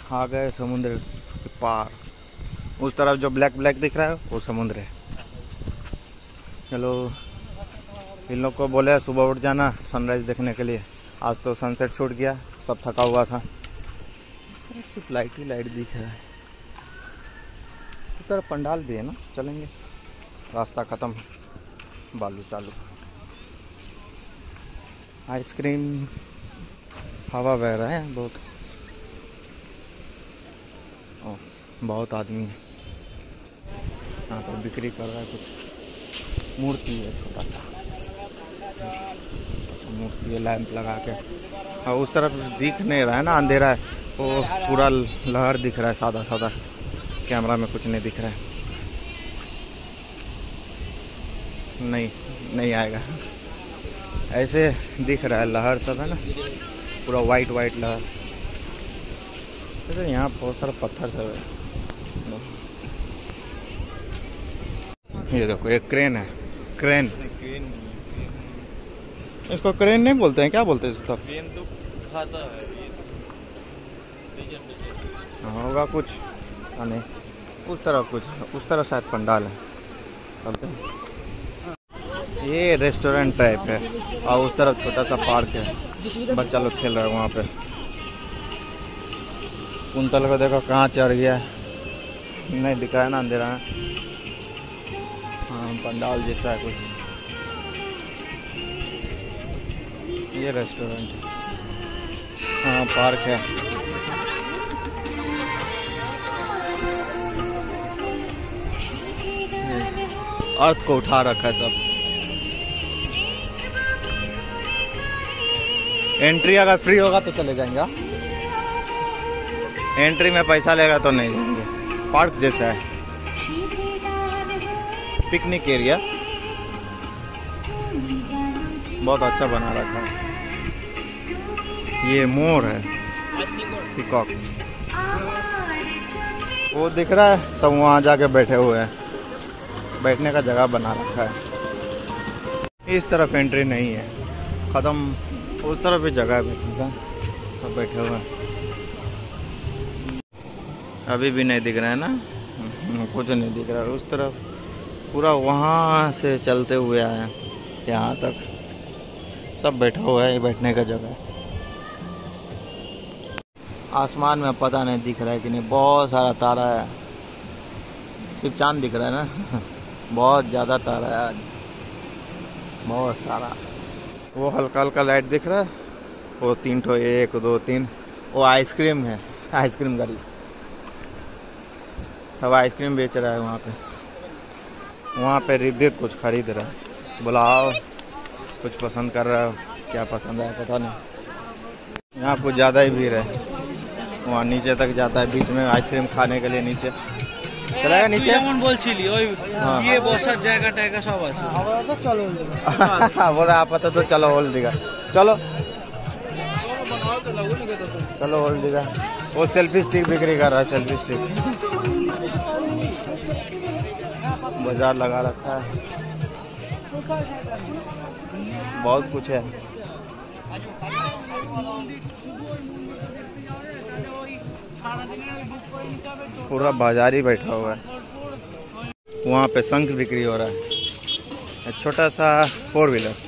आ गए समुद्र के पार। उस तरफ जो ब्लैक ब्लैक दिख रहा है वो समुद्र है। चलो, इन लोग को बोले सुबह उठ जाना सनराइज़ देखने के लिए। आज तो सनसेट छूट गया, सब थका हुआ था। सिर्फ लाइट ही लाइट दिख रहा है। उस तरफ पंडाल भी है ना, चलेंगे। रास्ता ख़त्म, बालू चालू। आइसक्रीम, हवा बह रहा है बहुत। बहुत आदमी है यहाँ पर, बिक्री कर रहा है कुछ। मूर्ति है, छोटा सा मूर्ति है, लैंप लगा के। और उस तरफ दिख नहीं रहा है ना, अंधेरा है। वो पूरा लहर दिख रहा है, सादा सादा। कैमरा में कुछ नहीं दिख रहा है। नहीं आएगा। ऐसे दिख रहा है, लहर सब है ना, पूरा वाइट वाइट लहर। जैसे यहाँ बहुत सारा पत्थर सब है। ये देखो, एक क्रेन है। क्रेन, इसको क्रेन नहीं बोलते हैं, क्या बोलते हैं इसको? क्रेन तो खाता है होगा कुछ, नहीं। उस तरफ कुछ, उस तरफ शायद पंडाल है। चलते हैं। ये रेस्टोरेंट टाइप है और उस तरफ छोटा सा पार्क है, बच्चा लोग खेल रहा है वहाँ पे। कुंतल को देखो कहाँ चढ़ गया है, नहीं दिख रहा है ना, अंधेरा है। हाँ, पंडाल जैसा है कुछ। ये रेस्टोरेंट है, हाँ पार्क है। अर्थ को उठा रखा है सब। एंट्री अगर फ्री होगा तो चले जाएंगे, एंट्री में पैसा लेगा तो नहीं जाएंगे। पार्क जैसा है, पिकनिक एरिया बहुत अच्छा बना रखा है। ये मोर है, पीकॉक, वो दिख रहा है। सब वहाँ जाके बैठे हुए हैं, बैठने का जगह बना रखा है। इस तरफ एंट्री नहीं है, ख़त्म। उस तरफ भी जगह है बैठने का, सब बैठे हुए हैं। अभी भी नहीं दिख रहा है ना, कुछ नहीं दिख रहा है। उस तरफ पूरा वहाँ से चलते हुए आए यहाँ तक, सब बैठा हुआ है। ये बैठने का जगह है। आसमान में पता नहीं दिख रहा है कि नहीं, बहुत सारा तारा है। सिर्फ चांद दिख रहा है ना बहुत ज़्यादा तारा है आज, बहुत सारा। वो हल्का हल्का लाइट दिख रहा है, वो 3 ठो, 1 2 3। वो आइसक्रीम है, आइसक्रीम गाड़ी। अब आइसक्रीम बेच रहा है वहाँ पे रिद्धित कुछ खरीद रहा है। बुलाओ, कुछ पसंद कर रहा हो, क्या पसंद है पता नहीं। यहाँ कुछ ज़्यादा ही भीड़ है, वहाँ नीचे तक जाता है, बीच में आइसक्रीम खाने के लिए नीचे चलेगा। नीचे ये बसार জায়গা টায়গা সব আছে, আমরা তো চলো बोल रहा आप तो चलो होल देगा, चलो चलो होल देगा। वो सेल्फी स्टिक बिक्री कर रहा है, सेल्फी स्टिक। बाजार लगा रखा है, बहुत कुछ है। पूरा बाजार ही बैठा हुआ है। वहाँ पे शंख बिक्री हो रहा है, छोटा सा 4 व्हीलर्स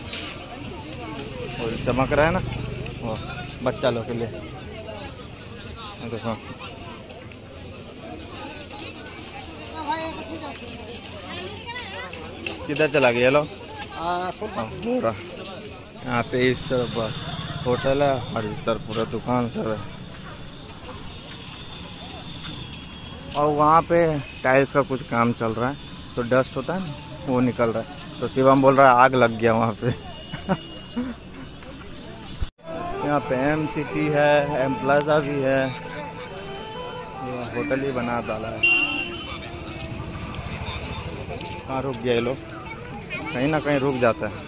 चमक रहा है ना, वो बच्चा लोग के लिए। देखो किधर चला गया लो। यहाँ पे इस तरफ होटल है और इस तरफ पूरा दुकान सब है। और वहाँ पे टाइल्स का कुछ काम चल रहा है, तो डस्ट होता है ना, वो निकल रहा है। तो शिवम बोल रहा है आग लग गया वहाँ पे। यहाँ पे एम सिटी है, एम प्लाजा भी है, ये होटल ही बना डाला है। कहाँ रुक गया ये लोग, कहीं ना कहीं रुक जाता है।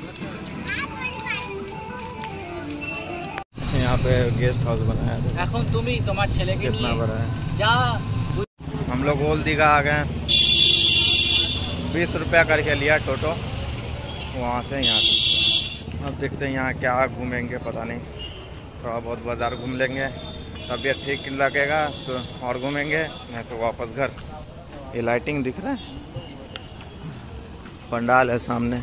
यहाँ पे गेस्ट हाउस बनाया है, कितना बड़ा है। हम लोग ओल्ड दीघा आ गए, 20 रुपया करके लिया टोटो वहाँ से यहाँ तक। अब देखते हैं यहाँ क्या घूमेंगे, पता नहीं। थोड़ा बहुत बाज़ार घूम लेंगे, तबीयत ठीक लगेगा तो और घूमेंगे, नहीं तो वापस घर। ये लाइटिंग दिख रहा है, पंडाल है सामने,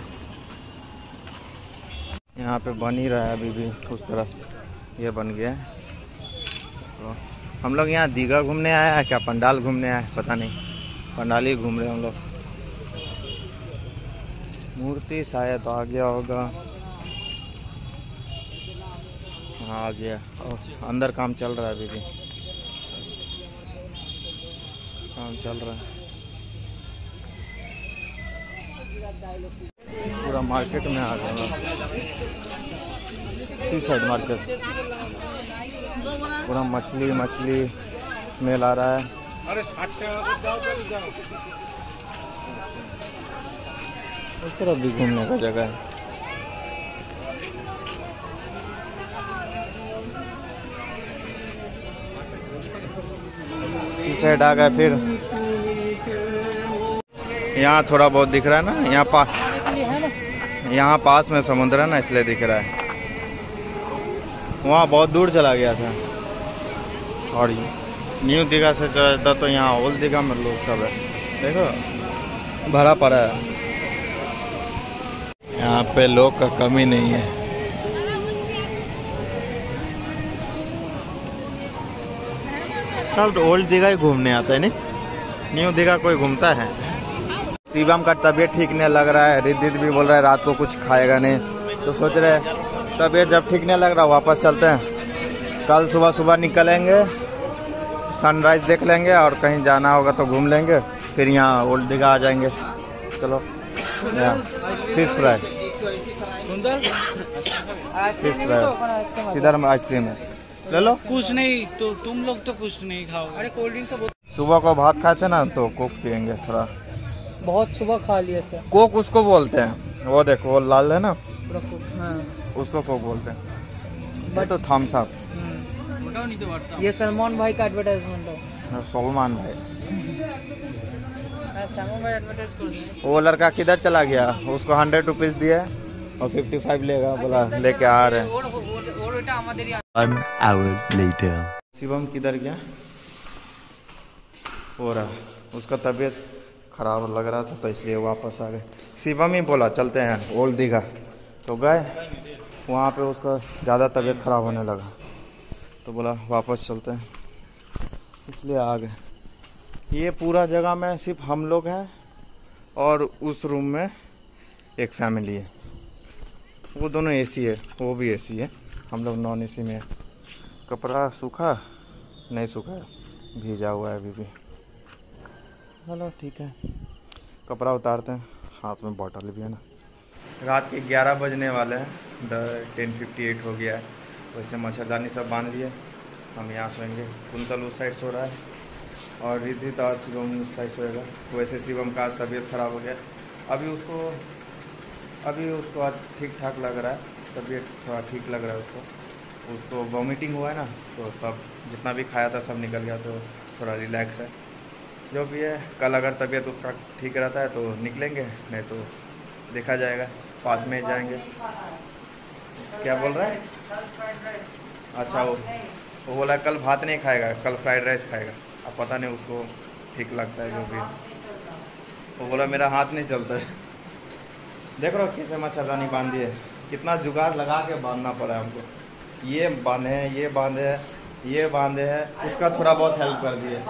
यहाँ पे बन ही रहा है अभी भी। उस तरफ ये बन गया है। तो हम लोग यहाँ दीघा घूमने आया है क्या पंडाल घूमने आया है पता नहीं, पंडाल ही घूम रहे हैं हम लोग। मूर्ति शायद आ गया होगा, हाँ आ गया। और अंदर काम चल रहा है अभी भी, काम चल रहा है। पूरा मार्केट में आ गया, सी साइड मार्केट, पूरा मछली मछली स्मेल आ रहा है। अरे उस तरफ भी घूमने का जगह है। सी साइड आ गए। फिर यहाँ थोड़ा बहुत दिख रहा है ना, यहाँ पास में समुद्र है ना, इसलिए दिख रहा है। वहाँ बहुत दूर चला गया था। और न्यू दीघा से ज़्यादा तो यहाँ ओल्ड दीघा में लोग सब है, देखो भरा पड़ा है। यहाँ पे लोग का कमी नहीं है। सब ओल्ड दीघा ही घूमने आता है, नहीं न्यू दीघा कोई घूमता है। शिवम का तबीयत ठीक नहीं लग रहा है, रिद्धित भी बोल रहा है रात को कुछ खाएगा नहीं, तो सोच रहे तबीयत जब ठीक नहीं लग रहा वापस चलते हैं। कल सुबह सुबह निकलेंगे, सनराइज देख लेंगे और कहीं जाना होगा तो घूम लेंगे, फिर यहाँ ओल्ड दीघा आ जाएंगे। चलो फिश फ्राई, फिश फ्राई इधर आइसक्रीम है, ले लो। कुछ नहीं तो तुम लोग तो कुछ नहीं खाओगे। अरे कोल्ड ड्रिंक तो सुबह को भात खाए थे ना तो कोक पियेंगे थोड़ा, बहुत सुबह खा लिए थे। कोक उसको बोलते हैं, वो देखो वो लाल है ना, हाँ। उसको कोक बोलते हैं। ये तो थम्स अप। ये सलमान भाई का एडवर्टाइजमेंट है। सलमान भाई, सलमान भाई एडवर्टाइज कर दिए। वो लड़का किधर चला गया, उसको 100 रुपीज दिए और 55 लेगा, बोला लेके आ रहे हैं। शिवम किधर गया हो रहा, उसका तबीयत खराब लग रहा था तो इसलिए वापस आ गए। शिवम ही बोला चलते हैं ओल्ड दीघा, तो गए। वहाँ पे उसका ज़्यादा तबीयत खराब होने लगा तो बोला वापस चलते हैं, इसलिए आ गए। ये पूरा जगह में सिर्फ हम लोग हैं और उस रूम में एक फैमिली है, वो दोनों एसी है, वो भी एसी है, हम लोग नॉन एसी में है। कपड़ा सूखा नहीं सूखा है, भीजा हुआ है अभी भी। चलो ठीक है, कपड़ा उतारते हैं, हाथ में बॉटल भी है ना। रात के 11 बजने वाले हैं, 10:58 हो गया है। वैसे मच्छरदानी सब बांध लिए, हम यहाँ सोएंगे। कुंतल उस साइड सो रहा है और रिद्धित और शिवम उस साइड सोएगा। वैसे शिवम का आज तबीयत ख़राब हो गया, अभी उसको आज ठीक ठाक लग रहा है, तबीयत थोड़ा ठीक लग रहा है उसको वॉमिटिंग हुआ है ना, तो सब जितना भी खाया था सब निकल गया, तो थोड़ा रिलैक्स है। जो भी है, कल अगर तबीयत उसका ठीक रहता है तो निकलेंगे, नहीं तो देखा जाएगा, पास में जाएंगे। क्या बोल रहा है? अच्छा, वो बोला कल भात नहीं खाएगा, कल फ्राइड राइस खाएगा। अब पता नहीं उसको ठीक लगता है जो भी। वो बोला मेरा हाथ नहीं चलता है। देख रहे हो कैसे मच्छरदानी बांधी है, कितना जुगाड़ लगा के बांधना पड़ा है हमको। ये बांधे हैं, ये बांधे हैं, ये बांधे हैं, उसका थोड़ा बहुत हेल्प कर दिए।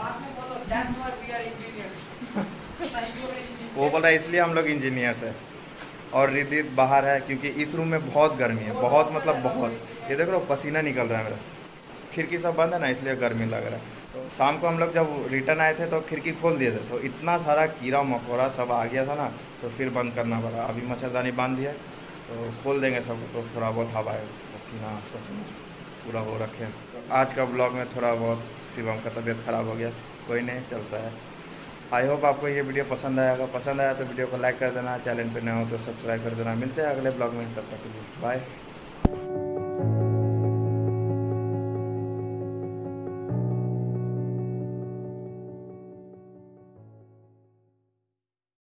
वो बोल रहा है इसलिए हम लोग इंजीनियर्स है। और रिद्धि बाहर है क्योंकि इस रूम में बहुत गर्मी है, बहुत मतलब बहुत। ये देख रहे हो पसीना निकल रहा है मेरा, खिड़की सब बंद है ना इसलिए गर्मी लग रहा है। तो शाम को हम लोग जब रिटर्न आए थे तो खिड़की खोल दिए थे, तो इतना सारा कीड़ा मकोड़ा सब आ गया था ना, तो फिर बंद करना पड़ा। अभी मच्छरदानी बांध दिया तो खोल देंगे सब, तो थोड़ा बहुत हवा है, पसीना पूरा हो रखे। तो आज का ब्लॉग में थोड़ा बहुत शिवम का तबीयत ख़राब हो गया, कोई नहीं, चलता है। आई होप आपको ये वीडियो पसंद आएगा। पसंद आया तो वीडियो को लाइक कर देना, चैनल पे नए हो तो सब्सक्राइब कर देना। मिलते हैं अगले ब्लॉग में, तब तक के लिए बाय।